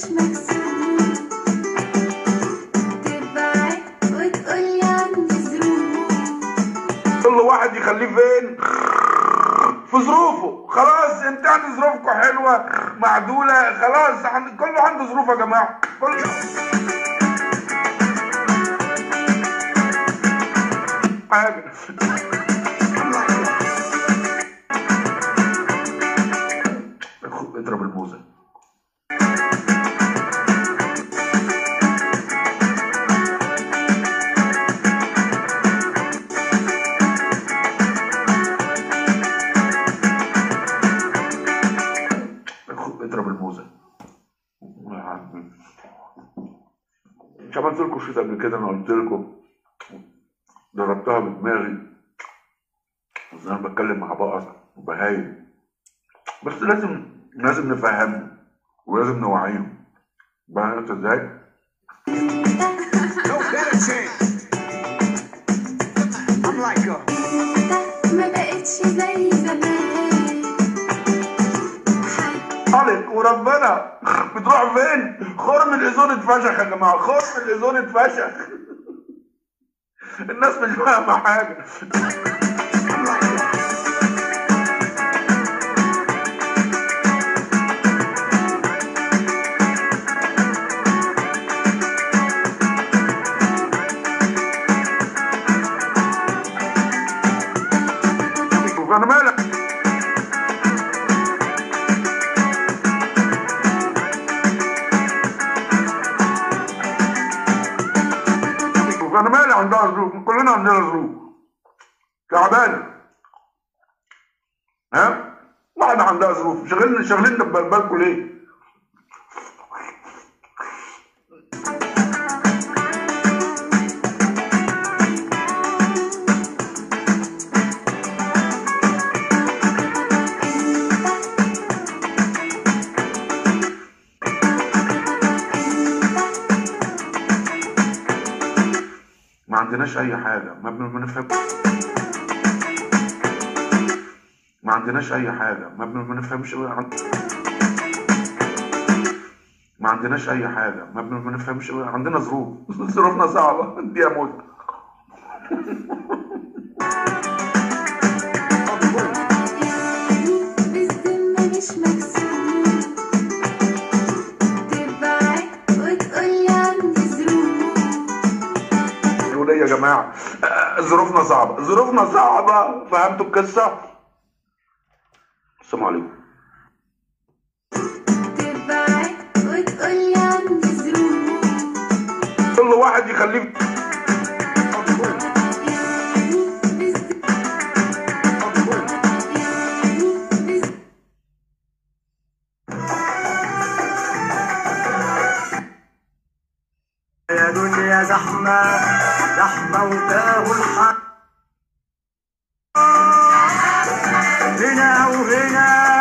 مش مكسوف تبعد وتقولي عندي ظروف. كل واحد يخليه فين؟ في ظروفه. خلاص انتهت ظروفكم حلوه معدوله، خلاص كله عنده ظروف يا جماعه. كله حاجه. اضرب الموزه. اضرب الموزه. مش عملت لكم شيء قبل كده؟ انا قلت لكم ضربتها بدماغي بس انا بتكلم مع بقر وبهايم، بس لازم نفهمهم ولازم نوعيهم. فهمت ازاي؟ ما بقتش زي زمان عليك وربنا. بتروح فين؟ خرم الاذون اتفشخ يا جماعه، خرم الاذون اتفشخ. الناس مش فاهمه حاجه. انا مالك؟ انا مالي؟ عندها ظروف، كلنا عندنا ظروف تعبانه. ها؟ واحده عندها ظروف، شغلنا ببالكم ليه؟ ما عندناش اي حاجه، ما بنفهم. ما عندناش اي حاجه، ما بنفهمش. ما عندناش اي حاجه، ما بنفهمش. عندنا ظروف. ظروفنا صعبه. دي يا موت. بالذمة مش مكسوف تبعد وتقولي عندي ظروف. يقول ايه يا جماعه؟ ظروفنا صعبه، ظروفنا صعبه. فهمتوا القصه؟ السلام عليكم. تبعد وتقولي عندي ظروف. كل واحد يخليه يا دنيا زحمة زحمة وتاهوا الحق هنا وهنا.